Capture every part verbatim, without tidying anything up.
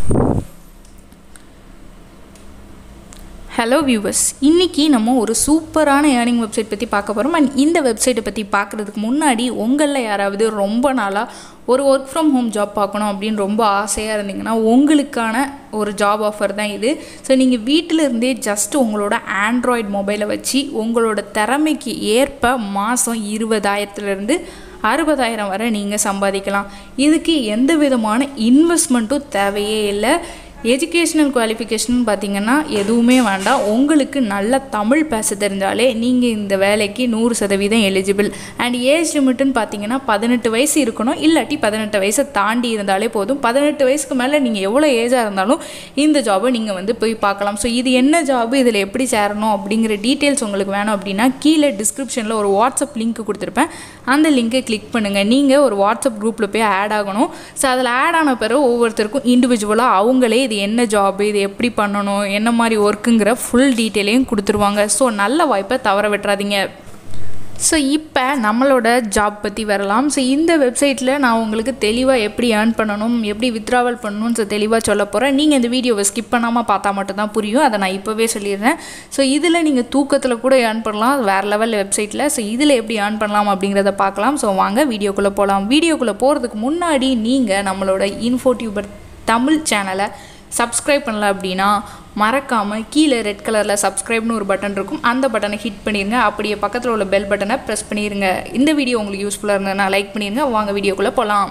Hello viewers, இன்றைக்கி நம்ம ஒரு சூப்பரான ஏர்னிங் வெப்சைட் பற்றி பார்க்க போகிறோம். அண்ட் இந்த வெப்சைட்டை பற்றி பார்க்குறதுக்கு முன்னாடி உங்களில் யாராவது ரொம்ப நாளாக ஒரு ஒர்க் ஃப்ரம் ஹோம் ஜாப் பார்க்கணும் அப்படின்னு ரொம்ப ஆசையாக இருந்தீங்கன்னா உங்களுக்கான ஒரு ஜாப் ஆஃபர் தான் இது. ஸோ நீங்கள் வீட்டில் இருந்தே ஜஸ்ட் உங்களோட ஆண்ட்ராய்டு மொபைலை வச்சு உங்களோட திறமைக்கு ஏற்ப மாதம் இருபதாயிரத்துலேருந்து அறுபதாயிரம் வரை நீங்கள் சம்பாதிக்கலாம். இதுக்கு எந்த விதமான இன்வெஸ்ட்மெண்ட்டும் தேவையே இல்லை. எஜுகேஷ்னல் குவாலிஃபிகேஷன் பார்த்திங்கன்னா எதுவுமே வேண்டாம். உங்களுக்கு நல்ல தமிழ் பேச தெரிஞ்சாலே நீங்கள் இந்த வேலைக்கு நூறு சதவீதம் எலிஜிபிள். அண்ட் ஏஜ் லிமிட்டுன்னு பார்த்தீங்கன்னா பதினெட்டு வயசு இருக்கணும், இல்லாட்டி பதினெட்டு வயசை தாண்டி இருந்தாலே போதும். பதினெட்டு வயசுக்கு மேலே நீங்கள் எவ்வளோ ஏஜாக இருந்தாலும் இந்த ஜாபை நீங்கள் வந்து போய் பார்க்கலாம். ஸோ இது என்ன ஜாபு, இதில் எப்படி சேரணும் அப்படிங்கிற டீட்டெயில்ஸ் உங்களுக்கு வேணும் அப்படின்னா கீழே டிஸ்கிரிப்ஷனில் ஒரு வாட்ஸ்அப் லிங்க் கொடுத்துருப்பேன். அந்த லிங்கை கிளிக் பண்ணுங்கள். நீங்கள் ஒரு வாட்ஸ்அப் குரூப்பில் போய் ஆட் ஆகணும். ஸோ அதில் ஆட் ஆன பிறகு ஒவ்வொருத்தருக்கும் இண்டிவிஜுவலாக அவங்களே இது என்ன ஜாப், இது எப்படி பண்ணணும், என்ன மாதிரி ஒர்க்குங்கிற ஃபுல் டீட்டெயிலையும் கொடுத்துருவாங்க. ஸோ நல்ல வாய்ப்பை தவற விட்டுறாதீங்க. ஸோ இப்போ நம்மளோட ஜாப் பற்றி வரலாம். ஸோ இந்த வெப்சைட்டில் நான் உங்களுக்கு தெளிவாக எப்படி ஏர்ன் பண்ணணும், எப்படி வித்ட்ராவல் பண்ணணும்னு ஸோ தெளிவாக சொல்ல போகிறேன். நீங்கள் இந்த வீடியோவை ஸ்கிப் பண்ணாமல் பார்த்தா மட்டும்தான் புரியும். அதை நான் இப்போவே சொல்லிடுறேன். ஸோ இதில் நீங்கள் தூக்கத்தில் கூட ஏர்ன் பண்ணலாம், வேறு லெவல் வெப்சைட்டில். ஸோ இதில் எப்படி ஏர்ன் பண்ணலாம் அப்படிங்கிறத பார்க்கலாம். ஸோ வாங்க வீடியோக்குள்ளே போகலாம். வீடியோக்குள்ளே போகிறதுக்கு முன்னாடி நீங்கள் நம்மளோட இன்ஃபோடியூபர் தமிழ் சேனலை சப்ஸ்கிரைப் பண்ணல அப்படின்னா மறக்காமல் கீழே ரெட் கலரில் சப்ஸ்கிரைப்னு ஒரு பட்டன் இருக்கும், அந்த பட்டனை ஹிட் பண்ணிடுங்க. அப்படியே பக்கத்தில் உள்ள பெல் பட்டனை ப்ரெஸ் பண்ணிடுங்க. இந்த வீடியோ உங்களுக்கு யூஸ்ஃபுல்லாக இருந்ததுன்னா லைக் பண்ணிடுங்க. வாங்க வீடியோக்குள்ளே போகலாம்.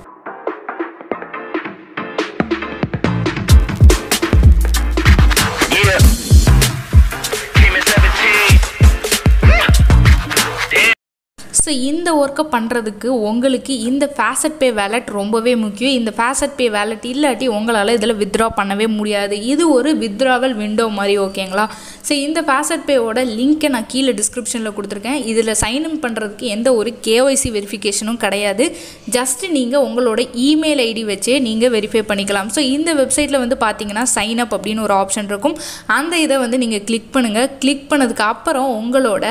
ஸோ இந்த ஒர்க்கை பண்ணுறதுக்கு உங்களுக்கு இந்த ஃபேசட் பே வேலட் ரொம்பவே முக்கியம். இந்த ஃபேசட் பே வேலட் இல்லாட்டி உங்களால் இதில் வித்ட்ரா பண்ணவே முடியாது. இது ஒரு வித்ட்ராவல் விண்டோ மாதிரி, ஓகேங்களா? ஸோ இந்த ஃபேசட் பேவோட லிங்க்கை நான் கீழே டிஸ்கிரிப்ஷனில் கொடுத்துருக்கேன். இதில் சைன்இன் பண்ணுறதுக்கு எந்த ஒரு கேஒய்சி வெரிஃபிகேஷனும் கிடையாது. ஜஸ்ட்டு நீங்கள் உங்களோட இமெயில் ஐடி வச்சே நீங்கள் வெரிஃபை பண்ணிக்கலாம். ஸோ இந்த வெப்சைட்டில் வந்து பார்த்தீங்கன்னா சைன் அப் அப்படின்னு ஒரு ஆப்ஷன் இருக்கும். அந்த இதை வந்து நீங்கள் கிளிக் பண்ணுங்கள். கிளிக் பண்ணதுக்கு அப்புறம் உங்களோட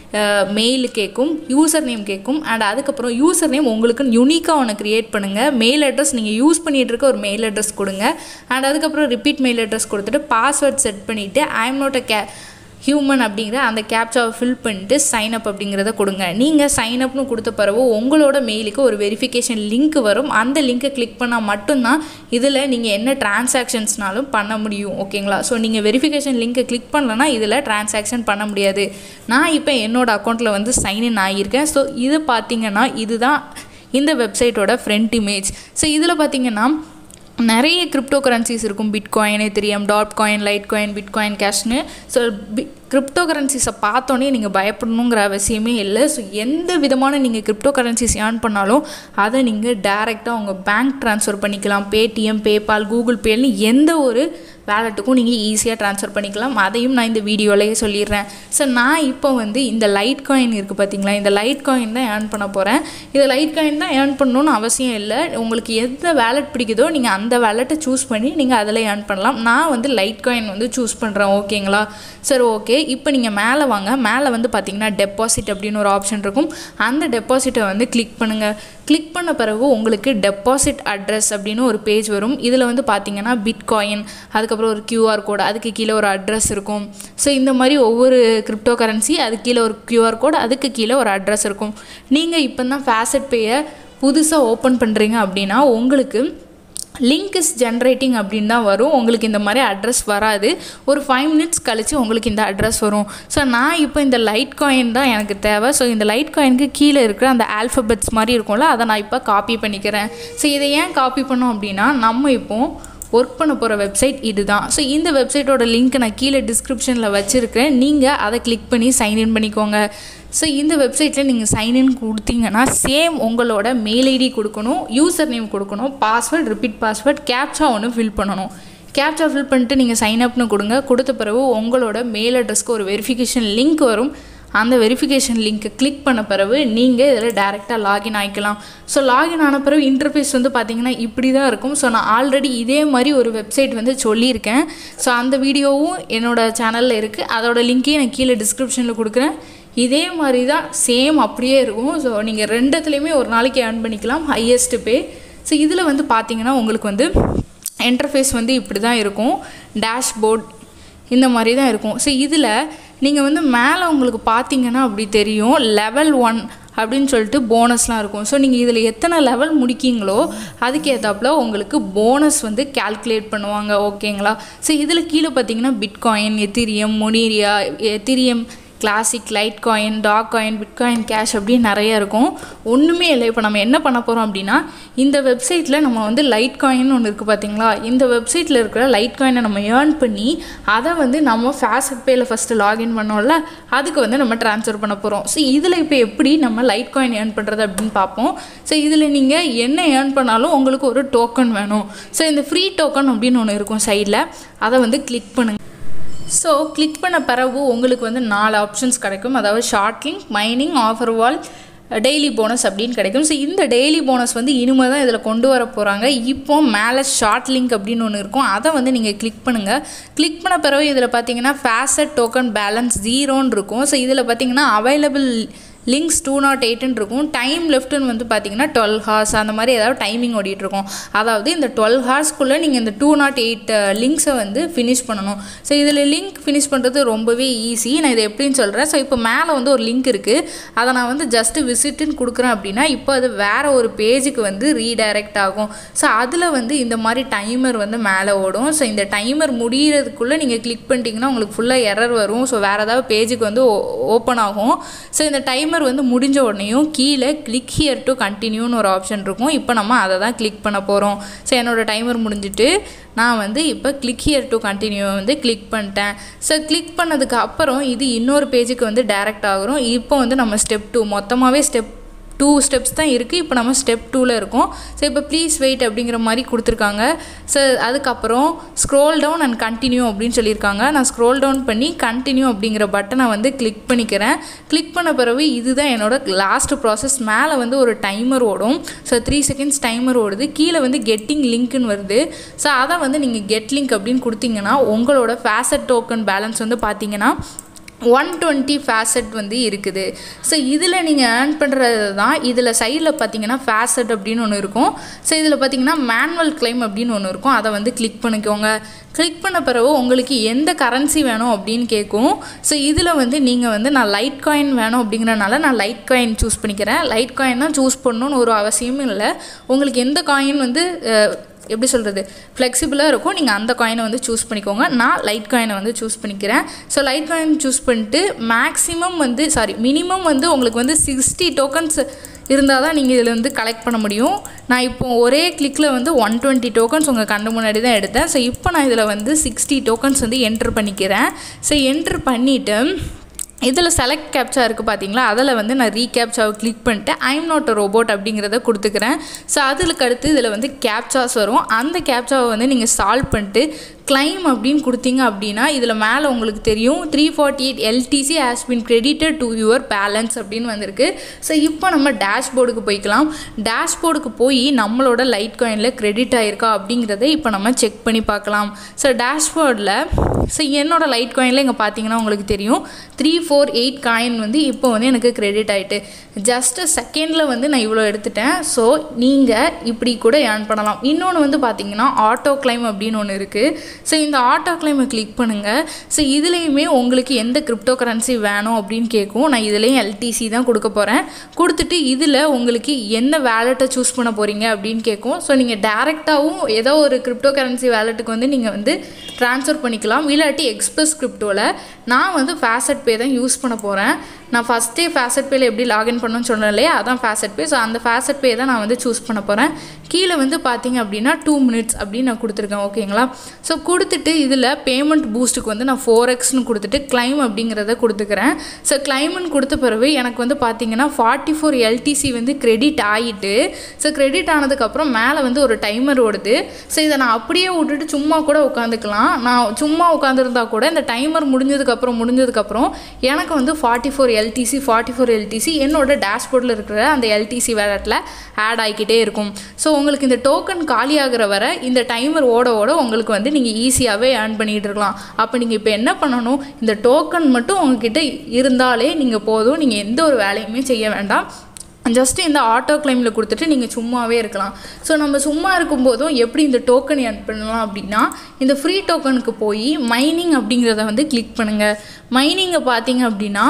மெயில் கேட்கும், யூசர் நேம் கேட்கும். அண்ட் அதுக்கப்புறம் யூசர் நேம் உங்களுக்கு யூனிக்காக ஒன்று க்ரியேட் பண்ணுங்கள். மெயில் அட்ரஸ் நீங்கள் யூஸ் பண்ணிகிட்டு இருக்க ஒரு மெயில் அட்ரஸ் கொடுங்க. அண்ட் அதுக்கப்புறம் ரிப்பீட் மெயில் அட்ரஸ் கொடுத்துட்டு பாஸ்வேர்ட் செட் பண்ணிவிட்டு ஐ எம் நாட் அ கே ஹியூமன் அப்படிங்கிற அந்த கேப்சாவை ஃபில் பண்ணிட்டு சைன் அப் அப்படிங்கிறத கொடுங்க. நீங்கள் சைன் அப்னு கொடுத்த பிறகு உங்களோட மெயிலுக்கு ஒரு வெரிஃபிகேஷன் லிங்க் வரும். அந்த லிங்க்கை கிளிக் பண்ணால் மட்டும்தான் இதில் நீங்கள் என்ன டிரான்சாக்ஷன்ஸ்னாலும் பண்ண முடியும், ஓகேங்களா? ஸோ நீங்கள் வெரிஃபிகேஷன் லிங்க்கை கிளிக் பண்ணலன்னா இதில் டிரான்சாக்ஷன் பண்ண முடியாது. நான் இப்போ என்னோடய அக்கௌண்ட்டில் வந்து சைன்இன் ஆகியிருக்கேன். ஸோ இது பார்த்திங்கன்னா இதுதான் இந்த வெப்சைட்டோட ஃப்ரண்ட் இமேஜ். ஸோ இதில் பார்த்திங்கன்னா நிறைய கிரிப்டோ கரன்சிஸ் இருக்கும். Bitcoin, ethereum, dot coin, lite coin, bitcoin கேஷ்னு. ஸோ பி கிரிப்டோ கரன்சிஸை பார்த்தோன்னே நீங்கள் பயப்படணுங்கிற அவசியமே இல்லை. ஸோ எந்த விதமான நீங்கள் கிரிப்டோ கரன்சிஸ் ஏர்ன் பண்ணாலும் அதை நீங்கள் டைரெக்டாக உங்கள் பேங்க் ட்ரான்ஸ்ஃபர் பண்ணிக்கலாம். பேடிஎம், பேபால், கூகுள் பேன்னு எந்த ஒரு வேலெட்டுக்கும் நீங்கள் ஈஸியாக ட்ரான்ஸ்ஃபர் பண்ணிக்கலாம். அதையும் நான் இந்த வீடியோலேயே சொல்லிடுறேன். ஸோ நான் இப்போ வந்து இந்த லைட் காயின் இருக்குது பார்த்தீங்களா, இந்த லைட் காயின் தான் ஏர்ன் பண்ண போகிறேன். இதை லைட் காயின் தான் ஏர்ன் பண்ணணும்னு அவசியம் இல்லை. உங்களுக்கு எந்த வேலெட் பிடிக்குதோ நீங்கள் அந்த வேலெட்டை சூஸ் பண்ணி நீங்கள் அதில் ஏர்ன் பண்ணலாம். நான் வந்து லைட் காயின் வந்து சூஸ் பண்ணுறேன், ஓகேங்களா? சரி, ஓகே. இப்போ நீங்கள் மேலே வாங்க. மேலே வந்து பார்த்தீங்கன்னா டெபாசிட் அப்படின்னு ஒரு ஆப்ஷன் இருக்கும். அந்த டெபாசிட்டை வந்து கிளிக் பண்ணுங்கள். கிளிக் பண்ண பிறகு உங்களுக்கு டெபாசிட் அட்ரஸ் அப்படின்னு ஒரு பேஜ் வரும். இதில் வந்து பார்த்தீங்கன்னா பிட்காயின், அதுக்கப்புறம் ஒரு கியூஆர் கோடு, அதுக்கு கீழே ஒரு அட்ரஸ் இருக்கும். ஸோ இந்த மாதிரி ஒவ்வொரு கிரிப்டோ கரன்சி அதுக்கு கீழே ஒரு கியூஆர் கோடு, அதுக்கு கீழே ஒரு அட்ரஸ் இருக்கும். நீங்கள் இப்போ தான் ஃபேசட் பேயை புதுசாக ஓப்பன் பண்ணுறீங்க அப்படின்னா உங்களுக்கு லிங்க் இஸ் ஜென்ரேட்டிங் அப்படின்னு தான் வரும். உங்களுக்கு இந்த மாதிரி அட்ரஸ் வராது. ஒரு ஃபைவ் மினிட்ஸ் கழித்து உங்களுக்கு இந்த அட்ரஸ் வரும். ஸோ நான் இப்போ இந்த லைட் காயின் தான் எனக்கு தேவை. ஸோ இந்த லைட் காயினுக்கு கீழே இருக்கிற அந்த ஆல்ஃபபெட்ஸ் மாதிரி இருக்கும்ல, அதை நான் இப்போ காப்பி பண்ணிக்கிறேன். ஸோ இதை ஏன் காப்பி பண்ணோம் அப்படின்னா நம்ம இப்போது ஒர்க் பண்ண போகிற வெப்சைட் இது தான். ஸோ இந்த வெப்சைட்டோட லிங்க் நான் கீழே டிஸ்கிரிப்ஷனில் வச்சுருக்கேன். நீங்கள் அதை கிளிக் பண்ணி சைன்இன் பண்ணிக்கோங்க. ஸோ இந்த வெப்சைட்டில் நீங்கள் சைன்இன் கொடுத்தீங்கன்னா சேம் உங்களோட மெயில் ஐடி கொடுக்கணும், யூசர் நேம் கொடுக்கணும், பாஸ்வேர்ட், ரிப்பீட் பாஸ்வேர்ட், கேப்சா ஒன்று ஃபில் பண்ணணும். கேப்சா ஃபில் பண்ணிட்டு நீங்கள் சைன் அப்னு கொடுங்க. கொடுத்த பிறகு உங்களோட மெயில் அட்ரஸ்க்கு ஒரு வெரிஃபிகேஷன் லிங்க் வரும். அந்த வெரிஃபிகேஷன் லிங்க்கை கிளிக் பண்ண பிறகு நீங்கள் இதில் டேரெக்டாக லாகின் ஆகிக்கலாம். ஸோ லாகின் ஆன பிறகு இன்டர்ஃபேஸ் வந்து பார்த்திங்கன்னா இப்படி தான் இருக்கும். ஸோ நான் ஆல்ரெடி இதே மாதிரி ஒரு வெப்சைட் வந்து சொல்லியிருக்கேன். ஸோ அந்த வீடியோவும் என்னோடய சேனலில் இருக்குது. அதோட லிங்க்கையும் நான் கீழே டிஸ்கிரிப்ஷனில் கொடுக்குறேன். இதே மாதிரி தான் சேம் அப்படியே இருக்கும். ஸோ நீங்கள் ரெண்டுத்துலேயுமே ஒரு நாளைக்கு ஏர்ன் பண்ணிக்கலாம், ஹையஸ்ட் பே. ஸோ இதில் வந்து பார்த்திங்கன்னா உங்களுக்கு வந்து இன்டர்ஃபேஸ் வந்து இப்படி தான் இருக்கும். டேஷ்போர்ட் இந்த மாதிரி தான் இருக்கும். ஸோ இதில் நீங்கள் வந்து மேலே உங்களுக்கு பார்த்தீங்கன்னா அப்படி தெரியும் லெவல் ஒன் அப்படின்னு சொல்லிட்டு போனஸ்லாம் இருக்கும். ஸோ நீங்கள் இதில் எத்தனை லெவல் முடிக்கிங்களோ அதுக்கு ஏற்றாப்புல உங்களுக்கு போனஸ் வந்து கால்குலேட் பண்ணுவாங்க. ஓகேங்களா? ஸோ இதில் கீழே பார்த்தீங்கன்னா பிட்காயின், எத்திரியம், மொனீரியா, ethereum classic, lite coin, doge coin, bitcoin cash அப்படின்னு நிறைய இருக்கும். ஒன்றுமே இல்லை. இப்போ நம்ம என்ன பண்ண போகிறோம் அப்படின்னா இந்த வெப்சைட்டில் நம்ம வந்து லைட் காயின் ஒன்று இருக்குது பார்த்தீங்களா, இந்த வெப்சைட்டில் இருக்கிற லைட் காயினை நம்ம ஏர்ன் பண்ணி அதை வந்து நம்ம ஃபேசட் பேயில் ஃபஸ்ட்டு லாகின் பண்ணோம்ல அதுக்கு வந்து நம்ம ட்ரான்ஸ்ஃபர் பண்ண போகிறோம். ஸோ இதில் இப்போ எப்படி நம்ம லைட் காயின் ஏர்ன் பண்ணுறது அப்படின்னு பார்ப்போம். ஸோ இதில் நீங்கள் என்ன ஏர்ன் பண்ணாலும் உங்களுக்கு ஒரு டோக்கன் வேணும். ஸோ இந்த ஃப்ரீ டோக்கன் அப்படின்னு ஒன்று இருக்கும் சைடில், அதை வந்து கிளிக் பண்ணுங்கள். ஸோ கிளிக் பண்ண பிறகு உங்களுக்கு வந்து நாலு ஆப்ஷன்ஸ் கிடைக்கும். அதாவது short link, mining, offer wall, daily bonus அப்படின்னு கிடைக்கும். ஸோ இந்த டெய்லி போனஸ் வந்து இனிமேல் தான் இதில் கொண்டு வர போகிறாங்க. இப்போ மேலே ஷார்ட் லிங்க் அப்படின்னு ஒன்று இருக்கும், அதை வந்து நீங்கள் கிளிக் பண்ணுங்கள். கிளிக் பண்ண பிறகு இதில் பார்த்தீங்கன்னா ஃபேசட் டோக்கன் பேலன்ஸ் ஜீரோன்னு இருக்கும். ஸோ இதில் பார்த்தீங்கன்னா அவைலபிள் லிங்க்ஸ் டூ நாட் எயிட்டுன்னு இருக்கும். டைம் லெஃப்ட்டுன்னு வந்து பார்த்தீங்கன்னா டுவெல் ஹார்ஸ் அந்த மாதிரி ஏதாவது டைமிங் ஓடிட்டுருக்கும். அதாவது இந்த டுவெல் ஹார்ஸ்க்குள்ளே நீங்கள் இந்த டூ நாட் எயிட் லிங்க்ஸை வந்து ஃபினிஷ் பண்ணணும். ஸோ இதில் லிங்க் ஃபினிஷ் பண்ணுறது ரொம்பவே ஈஸி. நான் இதை எப்படின்னு சொல்கிறேன். ஸோ இப்போ மேலே வந்து ஒரு லிங்க் இருக்குது, அதை நான் வந்து ஜஸ்ட்டு விசிட்டுன்னு கொடுக்குறேன் அப்படின்னா இப்போ அது வேறு ஒரு பேஜுக்கு வந்து ரீடைரக்ட் ஆகும். ஸோ அதில் வந்து இந்த மாதிரி டைமர் வந்து மேலே ஓடும். ஸோ இந்த டைமர் முடிகிறதுக்குள்ளே நீங்கள் கிளிக் பண்ணிட்டீங்கன்னா உங்களுக்கு ஃபுல்லாக எரர் வரும். ஸோ வேறு ஏதாவது பேஜுக்கு வந்து ஓப்பன் ஆகும். ஸோ இந்த டைமர் வந்து முடிஞ்ச உடனேயும் கீழே கிளிக் ஹியர் டு கண்டினியூன்னு ஒரு ஆப்ஷன் இருக்கும். இப்போ நம்ம அதை தான் கிளிக் பண்ண போகிறோம். ஸோ என்னோடய டைமர் முடிஞ்சிட்டு நான் வந்து இப்போ கிளிக் ஹியர் டு கண்டினியூ வந்து கிளிக் பண்ணிட்டேன். ஸோ கிளிக் பண்ணதுக்கு அப்புறம் இது இன்னொரு பேஜுக்கு வந்து டைரக்ட் ஆகும். இப்போ வந்து நம்ம ஸ்டெப் டூ மொத்தமாகவே ஸ்டெப் டூ ஸ்டெப்ஸ் தான் இருக்குது. இப்போ நம்ம ஸ்டெப் டூவில் இருக்கோம். ஸோ இப்போ ப்ளீஸ் வெயிட் அப்படிங்கிற மாதிரி கொடுத்துருக்காங்க. ஸோ அதுக்கப்புறம் ஸ்க்ரோல் டவுன் அண்ட் கண்டினியூ அப்படின்னு சொல்லியிருக்காங்க. நான் ஸ்க்ரோல் டவுன் பண்ணி கண்டினியூ அப்படிங்கிற பட்டனை வந்து கிளிக் பண்ணிக்கிறேன். கிளிக் பண்ண பிறகு இதுதான் என்னோட லாஸ்ட் ப்ராசஸ். மேலே வந்து ஒரு டைமர் ஓடும். ஸோ த்ரீ செகண்ட்ஸ் டைமர் ஓடுது. கீழே வந்து கெட்டிங் லிங்க்னு வருது. ஸோ அதை வந்து நீங்கள் கெட் லிங்க் அப்படின்னு கொடுத்தீங்கன்னா உங்களோட ஃபேசட் டோக்கன் பேலன்ஸ் வந்து பார்த்தீங்கன்னா ஒன் டுவெண்ட்டி ஃபேசட் வந்து இருக்குது. ஸோ இதில் நீங்கள் ஏர்ன் பண்ணுறது தான். இதில் சைடில் பார்த்தீங்கன்னா ஃபேசட் அப்படின்னு ஒன்று இருக்கும். ஸோ இதில் பார்த்தீங்கன்னா மேனுவல் கிளைம் அப்படின்னு ஒன்று இருக்கும், அதை வந்து கிளிக் பண்ணிக்கோங்க. கிளிக் பண்ண பிறகு உங்களுக்கு எந்த கரன்சி வேணும் அப்படின்னு கேட்கும். ஸோ இதில் வந்து நீங்கள் வந்து நான் லைட் காயின் வேணும் அப்படிங்கிறனால நான் லைட் காயின் சூஸ் பண்ணிக்கிறேன். லைட் காயின் தான் சூஸ் பண்ணணுன்னு ஒரு அவசியமும் இல்லை. உங்களுக்கு எந்த காயின் வந்து எப்படி சொல்கிறது ஃப்ளெக்சிபிளாக இருக்கும், நீங்கள் அந்த காயினை வந்து சூஸ் பண்ணிக்கோங்க. நான் லைட் காயினை வந்து சூஸ் பண்ணிக்கிறேன். ஸோ லைட் காயின் சூஸ் பண்ணிட்டு மேக்ஸிமம் வந்து சாரி மினிமம் வந்து உங்களுக்கு வந்து சிக்ஸ்டி டோக்கன்ஸ் இருந்தால் தான் நீங்கள் இதில் வந்து கலெக்ட் பண்ண முடியும். நான் இப்போ ஒரே கிளிக்கில் வந்து ஒன் டுவெண்ட்டி டோக்கன்ஸ் உங்கள் கண்டு முன்னாடி தான் எடுத்தேன். ஸோ இப்போ நான் இதில் வந்து சிக்ஸ்டி டோக்கன்ஸ் வந்து என்ட்ரு பண்ணிக்கிறேன். ஸோ என்ட்ரு பண்ணிவிட்டு இதில் செலக்ட் கேப்சா இருக்குது பார்த்தீங்களா, அதில் வந்து நான் ரீகேப்சாவை கிளிக் பண்ணிட்டு ஐம் நாட் அ ரோபோட் அப்படிங்கிறத கொடுத்துக்கிறேன். ஸோ அதுக்கு அடுத்து இதில் வந்து கேப்சாஸ் வரும். அந்த கேப்சாவை வந்து நீங்கள் சால்வ் பண்ணிட்டு கிளைம் அப்படின்னு கொடுத்தீங்க அப்படின்னா இதில் மேலே உங்களுக்கு தெரியும் three forty eight LTC has been credited to your balance அப்படின்னு வந்திருக்கு. ஸோ இப்போ நம்ம டேஷ்போர்டுக்கு போய்க்கலாம். டேஷ்போர்டுக்கு போய் நம்மளோட லைட் காயினில் கிரெடிட் ஆகிருக்கா அப்படிங்கிறத இப்போ நம்ம செக் பண்ணி பார்க்கலாம். ஸோ டேஷ்போர்டில் ஸோ என்னோடய லைட் காயினில் இங்கே பார்த்தீங்கன்னா உங்களுக்கு தெரியும் த்ரீ ஃபோர் எயிட் காயின் வந்து இப்போ வந்து எனக்கு கிரெடிட் ஆகிட்டு ஜஸ்ட்டு செகண்டில் வந்து நான் இவ்வளோ எடுத்துட்டேன். ஸோ நீங்கள் இப்படி கூட ஏர்ன் பண்ணலாம். இன்னொன்று வந்து பார்த்தீங்கன்னா ஆட்டோ கிளைம் அப்படின்னு ஒன்று இருக்குது. ஸோ இந்த ஆட்டோ கிளைமை கிளிக் பண்ணுங்கள். ஸோ இதுலேயுமே உங்களுக்கு எந்த கிரிப்டோ கரன்சி வேணும் அப்படின்னு கேட்கும். நான் இதுலேயும் எல்டிசி தான் கொடுக்க போகிறேன். கொடுத்துட்டு இதில் உங்களுக்கு எந்த வேலெட்டை சூஸ் பண்ண போகிறீங்க அப்படின்னு கேட்கும். ஸோ நீங்கள் டேரெக்டாகவும் ஏதோ ஒரு கிரிப்டோ கரன்சி வேலெட்டுக்கு வந்து நீங்கள் வந்து ட்ரான்ஸ்ஃபர் பண்ணிக்கலாம். இல்லாட்டி எக்ஸ்பிரஸ் கிரிப்டோவில் நான் வந்து ஃபேசட் பே தான் யூஸ் பண்ண போகிறேன். நான் ஃபஸ்ட்டே ஃபேசட் பேயில் எப்படி லாகின் பண்ணணும்னு சொன்னேன் இல்லையா, அதான் ஃபேசட் பே. ஸோ அந்த ஃபேசட் பே தான் நான் வந்து சூஸ் பண்ண போகிறேன். கீழே வந்து பார்த்தீங்க அப்படின்னா டூ மினிட்ஸ் அப்படின்னு நான் கொடுத்துருக்கேன். ஓகேங்களா? ஸோ கொடுத்துட்டு இதில் பேமெண்ட் பூஸ்ட்டுக்கு வந்து நான் ஃபோர் எக்ஸ்னு கொடுத்துட்டு கிளைம் அப்படிங்கிறத கொடுத்துக்கிறேன். ஸோ கிளைம்னு கொடுத்த பிறகு எனக்கு வந்து பார்த்தீங்கன்னா ஃபார்ட்டி ஃபோர் எல்டிசி வந்து கிரெடிட் ஆகிட்டு ஸோ கிரெடிட் ஆனதுக்கப்புறம் மேலே வந்து ஒரு டைமர் ஓடுது. ஸோ இதை நான் அப்படியே விட்டுட்டு சும்மா கூட உட்காந்துக்கலாம். நான் சும்மா உட்காந்துருந்தா கூட இந்த டைமர் முடிஞ்சதுக்கப்புறம் முடிஞ்சதுக்கப்புறம் எனக்கு வந்து forty four LTC forty four LTC என்னோட டேஷ்போர்டில் இருக்கிற அந்த எல்டிசி வேலெட்டில் ஆட் ஆகிக்கிட்டே இருக்கும். ஸோ உங்களுக்கு இந்த டோக்கன் காலி ஆகிற வரை இந்த டைமர் ஓட ஓட உங்களுக்கு வந்து நீங்கள் ஈஸியாகவே ஏர்ன் பண்ணிகிட்டு இருக்கலாம். அப்போ நீங்கள் இப்போ என்ன பண்ணணும், இந்த டோக்கன் மட்டும் உங்ககிட்ட இருந்தாலே நீங்கள் போதும். நீங்கள் எந்த ஒரு வேலையுமே செய்ய வேண்டாம். ஜஸ்ட்டு இந்த ஆட்டோ கிளைமில் கொடுத்துட்டு நீங்கள் சும்மாவே இருக்கலாம். ஸோ நம்ம சும்மா இருக்கும்போதும் எப்படி இந்த டோக்கன் ஏர்ன் பண்ணலாம் அப்படின்னா, இந்த ஃப்ரீ டோக்கனுக்கு போய் மைனிங் அப்படிங்கிறத வந்து கிளிக் பண்ணுங்கள். மைனிங்கை பார்த்தீங்க அப்படின்னா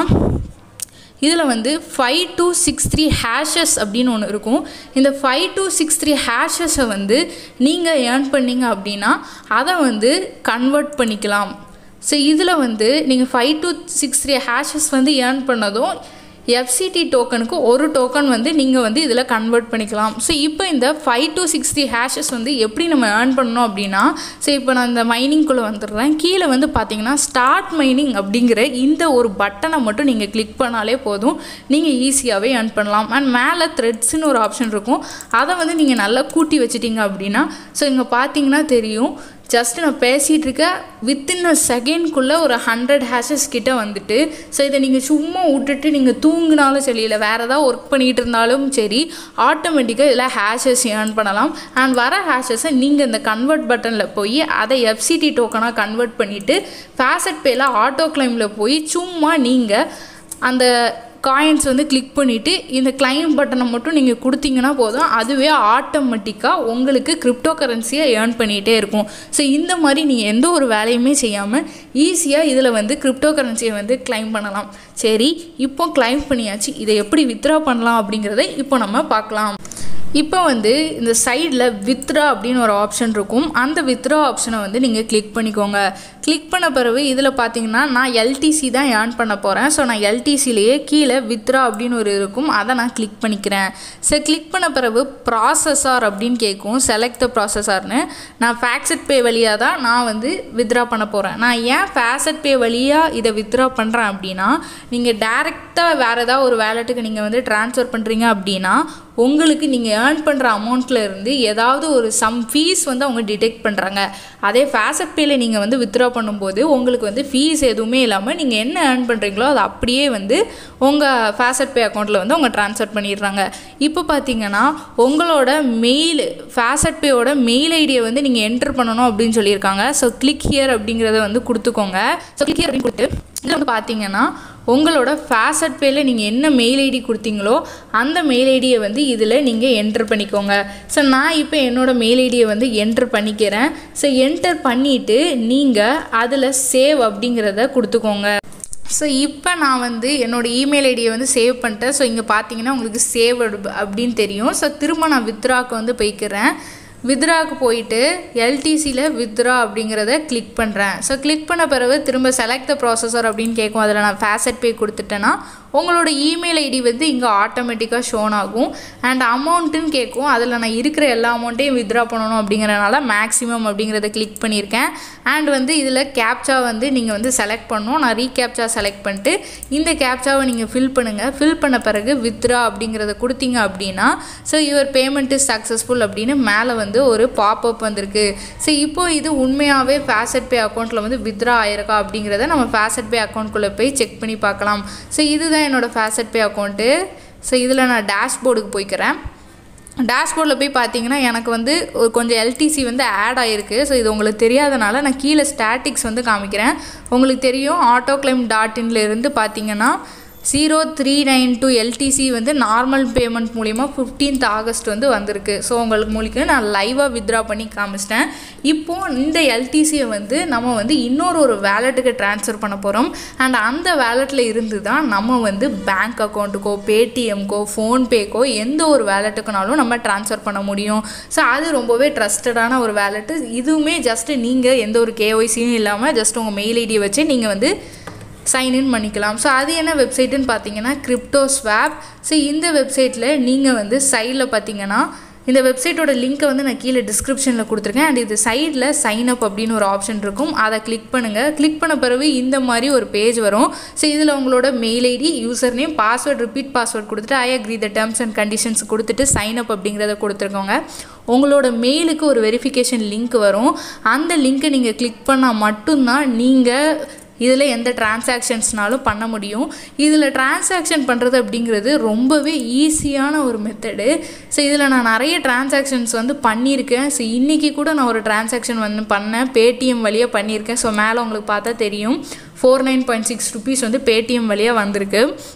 இதில் வந்து five two six three hashes அப்படின்னு ஒன்று இருக்கும். இந்த ஃபைவ் டூ சிக்ஸ் த்ரீ ஹேஷஸை வந்து நீங்கள் ஏர்ன் பண்ணிங்க அப்படின்னா அதை வந்து கன்வெர்ட் பண்ணிக்கலாம். ஸோ இதில் வந்து நீங்கள் five two six three hashes வந்து ஏர்ன் பண்ணதும் எஃப்சிடி டோக்கனுக்கு ஒரு டோக்கன் வந்து நீங்கள் வந்து இதில் கன்வெர்ட் பண்ணிக்கலாம். ஸோ இப்போ இந்த ஃபைவ் டூ சிக்ஸ்டி ஹேஷஸ் வந்து எப்படி நம்ம ஏர்ன் பண்ணணும் அப்படின்னா, ஸோ இப்போ நான் இந்த மைனிங்குள்ளே வந்துடுறேன். கீழே வந்து பார்த்தீங்கன்னா ஸ்டார்ட் மைனிங் அப்படிங்கிற இந்த ஒரு பட்டனை மட்டும் நீங்கள் கிளிக் பண்ணாலே போதும், நீங்கள் ஈஸியாகவே ஏர்ன் பண்ணலாம். அண்ட் மேலே த்ரெட்ஸ்னு ஒரு ஆப்ஷன் இருக்கும், அதை வந்து நீங்கள் நல்லா கூட்டி வச்சிட்டிங்க அப்படின்னா, ஸோ இங்கே பார்த்தீங்கன்னா தெரியும், ஜஸ்ட் நான் பேசிகிட்டு இருக்க வித்தின் அ செகண்ட்குள்ளே ஒரு ஹண்ட்ரட் ஹேஷஸ் கிட்டே வந்துட்டு, ஸோ இதை நீங்கள் சும்மா விட்டுட்டு நீங்கள் தூங்கினாலும் சரி, இல்லை வேறு ஏதாவது ஒர்க் பண்ணிகிட்டு இருந்தாலும் சரி, ஆட்டோமேட்டிக்காக இதில் ஹேஷஸ் ஏர்ன் பண்ணலாம். அண்ட் வர ஹேஷஸை நீங்கள் இந்த கன்வெர்ட் பட்டனில் போய் அதை எஃப்சிடி டோக்கனாக கன்வெர்ட் பண்ணிவிட்டு ஃபேசட் பேயில் ஆட்டோ கிளைமில் போய் சும்மா நீங்கள் அந்த காயின்ஸ் வந்து கிளிக் பண்ணிவிட்டு இந்த கிளைம் பட்டனை மட்டும் நீங்கள் கொடுத்தீங்கன்னா போதும், அதுவே ஆட்டோமேட்டிக்காக உங்களுக்கு கிரிப்டோ கரன்சியை ஏர்ன் பண்ணிகிட்டே இருக்கும். ஸோ இந்த மாதிரி நீங்கள் எந்த ஒரு வேலையுமே செய்யாமல் ஈஸியாக இதில் வந்து கிரிப்டோ கரன்சியை வந்து கிளைம் பண்ணலாம். சரி, இப்போ கிளைம் பண்ணியாச்சு, இதை எப்படி வித்ட்ரா பண்ணலாம் அப்படிங்கிறத இப்போ நம்ம பார்க்கலாம். இப்போ வந்து இந்த சைடில் வித்ட்ரா அப்படின்னு ஒரு ஆப்ஷன் இருக்கும், அந்த வித்ட்ரா ஆப்ஷனை வந்து நீங்கள் கிளிக் பண்ணிக்கோங்க. கிளிக் பண்ண பிறகு இதில் பார்த்தீங்கன்னா நான் எல்டிசி தான் ஏர்ன் பண்ண போகிறேன். ஸோ நான் எல்டிசிலேயே கீழே வித்ட்ரா அப்படின்னு ஒரு இருக்கும், அதை நான் கிளிக் பண்ணிக்கிறேன். ஸோ கிளிக் பண்ண பிறகு ப்ராசஸார் அப்படின்னு கேட்கும், செலக்ட் த ப்ராசஸார்னு. நான் ஃபேக்ஸட் பே வழியாக தான் நான் வந்து வித்ட்ரா பண்ண போகிறேன். நான் ஏன் ஃபேக்ஸட் பே வழியாக இதை வித்ட்ரா பண்ணுறேன் அப்படின்னா, நீங்கள் டேரெக்டாக வேறு ஏதாவது ஒரு வேலெட்டுக்கு நீங்கள் வந்து ட்ரான்ஸ்ஃபர் பண்ணுறீங்க அப்படின்னா உங்களுக்கு நீங்கள் ஏர்ன் பண்ணுற அமௌண்ட்டில் இருந்து ஏதாவது ஒரு சம் ஃபீஸ் வந்து அவங்க டிடெக்ட் பண்ணுறாங்க. அதே ஃபேசட் பேயில் நீங்கள் வந்து வித்ட்ரா பண்ணும்போது உங்களுக்கு வந்து ஃபீஸ் எதுவுமே இல்லாமல் நீங்கள் என்ன ஏர்ன் பண்ணுறீங்களோ அது அப்படியே வந்து உங்கள் ஃபேசட் பே அக்கௌண்ட்டில் வந்து அவங்க ட்ரான்ஸ்ஃபர் பண்ணிடுறாங்க. இப்போ பார்த்தீங்கன்னா உங்களோட மெயில் ஃபேசட் பேயோட மெயில் ஐடியை வந்து நீங்கள் என்டர் பண்ணணும் அப்படின்னு சொல்லியிருக்காங்க. ஸோ கிளிக் ஹியர் அப்படிங்கிறத வந்து கொடுத்துக்கோங்க. ஸோ கிளிக் ஹியர் அப்படின்னு கொடுத்து இதில் வந்து பார்த்தீங்கன்னா உங்களோட ஃபேசட் பேயில் நீங்கள் என்ன மெயில் ஐடி கொடுத்தீங்களோ அந்த மெயில் ஐடியை வந்து இதில் நீங்கள் என்டர் பண்ணிக்கோங்க. ஸோ நான் இப்போ என்னோடய மெயில் ஐடியை வந்து என்டர் பண்ணிக்கிறேன். ஸோ என்டர் பண்ணிவிட்டு நீங்கள் அதில் சேவ் அப்படிங்கிறத கொடுத்துக்கோங்க. ஸோ இப்போ நான் வந்து என்னோடய இமெயில் ஐடியை வந்து சேவ் பண்ணிட்டேன். ஸோ இங்கே பார்த்தீங்கன்னா உங்களுக்கு சேவ் அப்படின்னு தெரியும். ஸோ திரும்ப நான் வித்ட்ராக்கு வந்து போய்க்கிறேன். வித்ட்ராக்கு போயிட்டு எல்டிசியில் வித்ட்ரா அப்படிங்கிறத கிளிக் பண்ணுறேன். ஸோ கிளிக் பண்ண பிறகு திரும்ப செலக்ட் த ப்ராசஸர் அப்படின்னு கேட்கும், அதில் நான் ஃபேசட் பே கொடுத்துட்டேன்னா உங்களோட இமெயில் ஐடி வந்து இங்கே ஆட்டோமேட்டிக்காக ஷோன் ஆகும். அண்ட் அமௌண்ட்டுன்னு கேட்கும், அதில் நான் இருக்கிற எல்லா அமௌண்ட்டையும் வித்ட்ரா பண்ணணும் அப்படிங்கிறனால மேக்ஸிமம் அப்படிங்கிறத கிளிக் பண்ணியிருக்கேன். அண்ட் வந்து இதில் கேப்சா வந்து நீங்கள் வந்து செலக்ட் பண்ணணும். நான் ரீகேப்சா செலக்ட் பண்ணிட்டு இந்த கேப்சாவை நீங்கள் ஃபில் பண்ணுங்கள். ஃபில் பண்ண பிறகு வித்ட்ரா அப்படிங்கிறத கொடுத்தீங்க அப்படின்னா so your payment is successful அப்படின்னு மேலே வந்து ஒரு பாப்அப் வந்திருக்கு. ஸோ இப்போது இது உண்மையாகவே ஃபேசட் பே அக்கௌண்ட்டில் வந்து வித்ட்ரா ஆயிருக்கா அப்படிங்கிறத நம்ம ஃபேசட் பே அக்கௌண்ட்குள்ளே போய் செக் பண்ணி பார்க்கலாம். ஸோ இதுதான் என்னோடய ஃபேசட் பே அக்கௌண்ட்டு. ஸோ இதில் நான் டேஷ்போர்டுக்கு போய்க்கிறேன். டேஷ்போர்டில் போய் பார்த்தீங்கன்னா எனக்கு வந்து கொஞ்சம் எல்டிசி வந்து ஆட் ஆகிருக்கு. ஸோ இது உங்களுக்கு தெரியாதனால நான் கீழே ஸ்டாட்டிக்ஸ் வந்து காமிக்கிறேன். உங்களுக்கு தெரியும் ஆட்டோ கிளைம் டாட் இன்லேருந்து பார்த்தீங்கன்னா zero three nine two LTC வந்து நார்மல் பேமெண்ட் மூலிமா ஃபிஃப்டீன்த் ஆகஸ்ட் வந்து வந்திருக்கு. ஸோ உங்களுக்கு மூலிக்கு நான் லைவாக வித்ட்ரா பண்ணி காமிச்சிட்டேன். இப்போது இந்த எல்டிசியை வந்து நம்ம வந்து இன்னொரு ஒரு வேலெட்டுக்கு ட்ரான்ஸ்ஃபர் பண்ண போகிறோம். அண்ட் அந்த வேலெட்டில் இருந்து தான் நம்ம வந்து பேங்க் அக்கௌண்ட்டுக்கோ பேடிஎம்க்கோ ஃபோன்பேக்கோ எந்த ஒரு வேலெட்டுக்குனாலும் நம்ம ட்ரான்ஸ்ஃபர் பண்ண முடியும். ஸோ அது ரொம்பவே ட்ரஸ்டடான ஒரு வேலெட்டு. இதுவுமே ஜஸ்ட்டு நீங்கள் எந்த ஒரு கேஒய்சியும் இல்லாமல் ஜஸ்ட் உங்கள் மெயில் ஐடியை வச்சு நீங்கள் வந்து சைன்இன் பண்ணிக்கலாம். ஸோ அது என்ன வெப்சைட்டுன்னு பார்த்தீங்கன்னா கிரிப்டோ ஸ்வாப். ஸோ இந்த வெப்சைட்டில் நீங்கள் வந்து சைடில் பார்த்தீங்கன்னா இந்த வெப்சைட்டோட லிங்க்கை வந்து நான் கீழே டிஸ்கிரிப்ஷனில் கொடுத்துருக்கேன். அண்ட் இது சைடில் சைன் அப் அப்படின்னு ஒரு ஆப்ஷன் இருக்கும், அதை கிளிக் பண்ணுங்கள். கிளிக் பண்ண பிறகு இந்த மாதிரி ஒரு பேஜ் வரும். ஸோ இதில் உங்களோட mail ID, user name, password, repeat password கொடுத்துட்டு I agree the terms and conditions கொடுத்துட்டு சைன் அப் அப்படிங்கிறத கொடுத்துருக்கோங்க. உங்களோட மெயிலுக்கு ஒரு வெரிஃபிகேஷன் லிங்க் வரும். அந்த லிங்க்கை நீங்கள் கிளிக் பண்ணால் மட்டும்தான் நீங்கள் இதில் எந்த டிரான்சாக்ஷன்ஸ்னாலும் பண்ண முடியும். இதில் டிரான்சாக்ஷன் பண்ணுறது அப்படிங்கிறது ரொம்பவே ஈஸியான ஒரு மெத்தடு. ஸோ இதில் நான் நிறைய டிரான்சாக்ஷன்ஸ் வந்து பண்ணியிருக்கேன். ஸோ இன்றைக்கி கூட நான் ஒரு டிரான்சாக்ஷன் வந்து பண்ணேன், பேடிஎம் வழியாக பண்ணியிருக்கேன். ஸோ மேலே உங்களுக்கு பார்த்தா தெரியும் four nine point six rupees வந்து பேடிஎம் வழியாக வந்திருக்கு.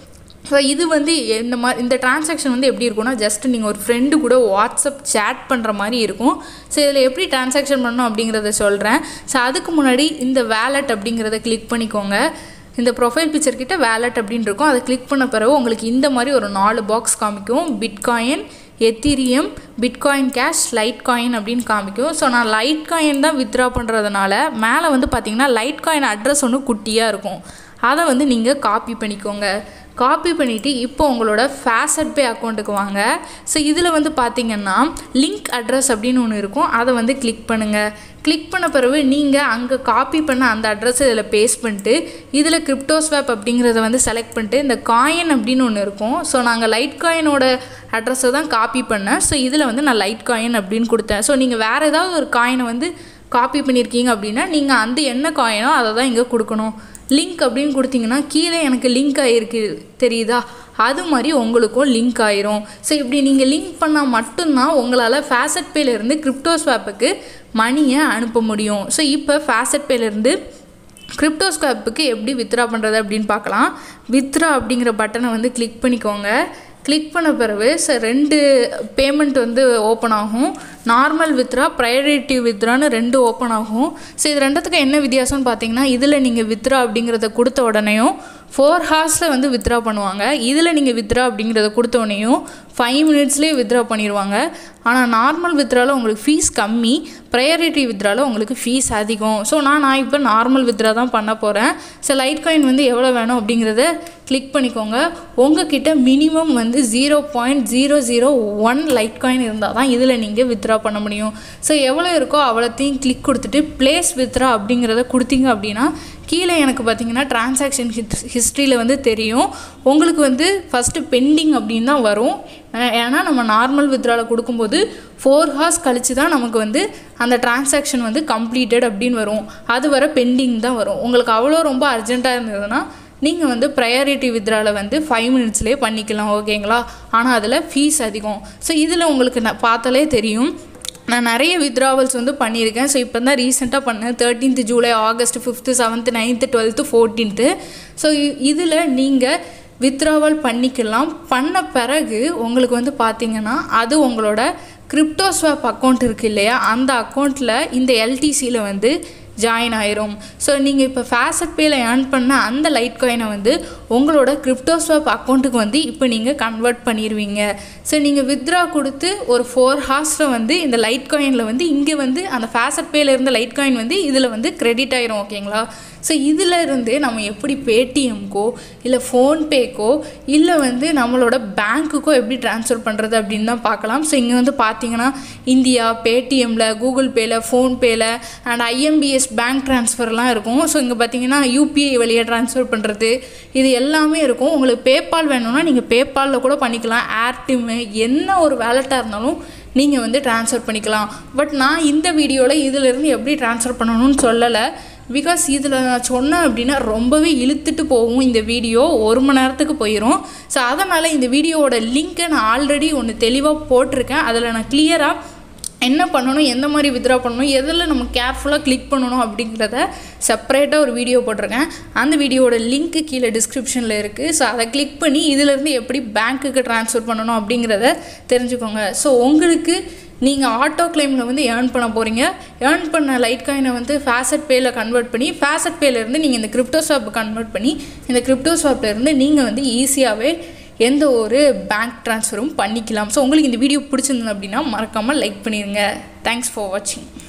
ஸோ இது வந்து இந்த மாதிரி இந்த டிரான்சாக்ஷன் வந்து எப்படி இருக்கும்னா ஜஸ்ட் நீங்கள் ஒரு ஃப்ரெண்டு கூட வாட்ஸ்அப் சேட் பண்ணுற மாதிரி இருக்கும். ஸோ இதில் எப்படி டிரான்சாக்ஷன் பண்ணணும் அப்படிங்கிறத சொல்கிறேன். ஸோ அதுக்கு முன்னாடி இந்த வேலட் அப்படிங்கிறத கிளிக் பண்ணிக்கோங்க. இந்த ப்ரொஃபைல் பிக்சர் கிட்ட வேலட் அப்படின்னு இருக்கும். அதை கிளிக் பண்ண பிறகு உங்களுக்கு இந்த மாதிரி ஒரு நாலு பாக்ஸ் காமிக்கும். Bitcoin, ethereum, bitcoin cash, litecoin அப்படின்னு காமிக்கும். ஸோ நான் லைட் காயின் தான் வித்ட்ரா பண்ணுறதுனால மேலே வந்து பார்த்தீங்கன்னா லைட் காயின் அட்ரஸ் ஒன்று குட்டியாக இருக்கும். அதை வந்து நீங்கள் காப்பி பண்ணிக்கோங்க. காப்பி பண்ணிவிட்டு இப்போ உங்களோட ஃபேசட் பே அக்கௌண்ட்டுக்கு வாங்க. ஸோ இதில் வந்து பார்த்திங்கன்னா லிங்க் அட்ரஸ் அப்படின்னு ஒன்று இருக்கும். அதை வந்து கிளிக் பண்ணுங்கள். கிளிக் பண்ண பிறகு நீங்கள் அங்கே காப்பி பண்ண அந்த அட்ரஸை இதில் பேஸ்ட் பண்ணிட்டு இதில் கிரிப்டோ ஸ்வாப் அப்படிங்கிறத வந்து செலக்ட் பண்ணிட்டு இந்த காயின் அப்படின்னு ஒன்று இருக்கும். ஸோ நாங்கள் லைட் காயினோட அட்ரஸை தான் காப்பி பண்ணேன். ஸோ இதில் வந்து நான் லைட் காயின் அப்படின்னு கொடுத்தேன். ஸோ நீங்கள் வேறு ஏதாவது ஒரு காயினை வந்து காப்பி பண்ணியிருக்கீங்க அப்படின்னா நீங்கள் அந்த என்ன காயினோ அதை தான் இங்கே கொடுக்கணும். லிங்க் அப்படின்னு கொடுத்தீங்கன்னா கீழே எனக்கு லிங்க் ஆகிருக்கு தெரியுதா, அது மாதிரி உங்களுக்கும் லிங்க் ஆயிரும். ஸோ இப்படி நீங்கள் லிங்க் பண்ணால் மட்டும்தான் உங்களால் ஃபேசட் பேலேருந்து கிரிப்டோ ஸ்வாப்புக்கு மணியை அனுப்ப முடியும். ஸோ இப்போ ஃபேசட் பேலேருந்து கிரிப்டோ ஸ்வாப்புக்கு எப்படி வித்ட்ரா பண்ணுறது அப்படின்னு பார்க்கலாம். வித்ட்ரா அப்படிங்கிற பட்டனை வந்து கிளிக் பண்ணிக்கோங்க. கிளிக் பண்ண பிறகு ஸோ ரெண்டு பேமெண்ட் வந்து ஓப்பன் ஆகும். நார்மல் வித்ட்ரா, ப்ரையாரிட்டி வித்ட்ரான்னு ரெண்டு ஓப்பன் ஆகும். ஸோ இது ரெண்டுத்துக்கும் என்ன வித்தியாசம்னு பார்த்தீங்கன்னா இதில் நீங்கள் வித்ட்ரா அப்படிங்கிறத கொடுத்த உடனேயும் ஃபோர் ஹார்ஸில் வந்து வித்ட்ரா பண்ணுவாங்க. இதில் நீங்கள் வித்ட்ரா அப்படிங்கிறத கொடுத்த உடனேயும் ஃபைவ் மினிட்ஸ்லேயே வித்ட்ரா பண்ணிடுவாங்க. ஆனால் நார்மல் வித்ட்ராவில் உங்களுக்கு ஃபீஸ் கம்மி, ப்ரையாரிட்டி வித்ட்ராவில் உங்களுக்கு ஃபீஸ் அதிகம். ஸோ நான் நான் இப்போ நார்மல் வித்ட்ரா தான் பண்ண போகிறேன். ஸோ லைட் காயின் வந்து எவ்வளோ வேணும் அப்படிங்கிறத கிளிக் பண்ணிக்கோங்க. உங்ககிட்ட மினிமம் வந்து zero point zero zero one litecoin இருந்தால் தான் இதில் நீங்கள் வித்ட்ரா பண்ண முடியும். ஸோ எவ்வளோ இருக்கோ அவ்வளோத்தையும் கிளிக் கொடுத்துட்டு ப்ளேஸ் வித்ட்ரா அப்படிங்கிறத கொடுத்தீங்க அப்படின்னா கீழே எனக்கு பார்த்தீங்கன்னா டிரான்சாக்ஷன் ஹிஸ்ட்ரியில் வந்து தெரியும். உங்களுக்கு வந்து ஃபஸ்ட்டு பெண்டிங் அப்படின்னு தான் வரும். ஏன்னா நம்ம நார்மல் வித்ட்ராவில் கொடுக்கும்போது ஃபோர் ஹார்ஸ் கழித்து தான் நமக்கு வந்து அந்த டிரான்சாக்ஷன் வந்து கம்ப்ளீட்டட் அப்படின்னு வரும். அது வர பெண்டிங் தான் வரும். உங்களுக்கு அவ்வளோ ரொம்ப அர்ஜென்ட்டாக இருந்ததுன்னா நீங்கள் வந்து ப்ரையாரிட்டி வித்ட்ராவில் வந்து ஃபைவ் மினிட்ஸ்லேயே பண்ணிக்கலாம், ஓகேங்களா. ஆனால் அதில் ஃபீஸ் அதிகம். ஸோ இதில் உங்களுக்கு நான் பார்த்தாலே தெரியும், நான் நிறைய வித்ட்ராவல்ஸ் வந்து பண்ணியிருக்கேன். ஸோ இப்போ தான் ரீசெண்டாக பண்ணேன். Thirteenth July, August, fifth, seventh, ninth, twelfth, fourteenth. So இதில் நீங்கள் வித்ட்ராவல் பண்ணிக்கலாம். பண்ண பிறகு உங்களுக்கு வந்து பார்த்திங்கன்னா அது உங்களோட கிரிப்டோ ஸ்வாப் அக்கௌண்ட் இருக்குது இல்லையா, அந்த அக்கௌண்ட்டில் இந்த எல்டிசியில் வந்து ஜாயின் ஆயிரும். ஸோ நீங்கள் இப்போ ஃபேசட் பேயில் ஏர்ன் பண்ண அந்த லைட் காயினை வந்து உங்களோட கிரிப்டோ ஸ்வாப் அக்கௌண்ட்டுக்கு வந்து இப்போ நீங்கள் கன்வெர்ட் பண்ணிடுவீங்க. ஸோ நீங்கள் வித்ட்ரா கொடுத்து ஒரு ஃபோர் ஹார்ஸில் வந்து இந்த லைட் காயினில் வந்து இங்கே வந்து அந்த ஃபேசட் பேயில் இருந்த லைட் காயின் வந்து இதில் வந்து கிரெடிட் ஆயிரும், ஓகேங்களா. ஸோ இதில் இருந்து நம்ம எப்படி பேடிஎம்க்கோ இல்லை ஃபோன்பேக்கோ இல்லை வந்து நம்மளோட பேங்க்குக்கோ எப்படி ட்ரான்ஸ்ஃபர் பண்ணுறது அப்படின்னு தான் பார்க்கலாம். ஸோ இங்கே வந்து பார்த்தீங்கன்னா இந்தியா, பேடிஎம்மில், கூகுள் பேயில், ஃபோன்பேயில் அண்ட் ஐஎம்பிஎஸ் பேங்க் ட்ரான்ஸ்ஃபர்லாம் இருக்கும். ஸோ இங்கே பார்த்தீங்கன்னா யூபிஐ வழியாக ட்ரான்ஸ்ஃபர் பண்ணுறது இது எல்லாமே இருக்கும். உங்களுக்கு பேபால் வேணும்னா நீங்கள் பேபாலில் கூட பண்ணிக்கலாம். ஏர்டிம்மு என்ன ஒரு வேலெட்டாக இருந்தாலும் நீங்கள் வந்து ட்ரான்ஸ்ஃபர் பண்ணிக்கலாம். பட் நான் இந்த வீடியோவில் இதிலேருந்து எப்படி ட்ரான்ஸ்ஃபர் பண்ணணும்னு சொல்லலை. பிகாஸ் இதில் நான் சொன்னேன் அப்படின்னா ரொம்பவே இழுத்துட்டு போகும். இந்த வீடியோ ஒரு மணி நேரத்துக்கு போயிடும். ஸோ அதனால் இந்த வீடியோவோட லிங்க்கை நான் ஆல்ரெடி ஒன்று தெளிவாக போட்டிருக்கேன். அதில் நான் கிளியராக என்ன பண்ணணும், எந்த மாதிரி வித்ட்ரா பண்ணணும், எதில் நம்ம கேர்ஃபுல்லாக கிளிக் பண்ணணும் அப்படிங்கிறத செப்பரேட்டாக ஒரு வீடியோ போட்டிருக்கேன். அந்த வீடியோட லிங்க்கு கீழே டிஸ்கிரிப்ஷனில் இருக்குது. ஸோ அதை கிளிக் பண்ணி இதிலேருந்து எப்படி பேங்க்குக்கு ட்ரான்ஸ்ஃபர் பண்ணணும் அப்படிங்கிறத தெரிஞ்சுக்கோங்க. ஸோ உங்களுக்கு நீங்கள் ஆட்டோ கிளைமில் வந்து ஏர்ன் பண்ண போகிறீங்க. ஏர்ன் பண்ண லைட் காயினை வந்து ஃபேசட் பேயில் கன்வெர்ட் பண்ணி ஃபேசட் பேலேருந்து நீங்கள் இந்த கிரிப்டோ ஸ்வாப்பை கன்வெர்ட் பண்ணி இந்த கிரிப்டோ ஸ்வாப்லேருந்து நீங்கள் வந்து ஈஸியாகவே எந்த ஒரு பேங்க் ட்ரான்ஸ்ஃபரும் பண்ணிக்கலாம். ஸோ உங்களுக்கு இந்த வீடியோ பிடிச்சிருந்தது அப்படின்னா மறக்காமல் லைக் பண்ணிடுங்க. தேங்க்ஸ் ஃபார் வாட்சிங்.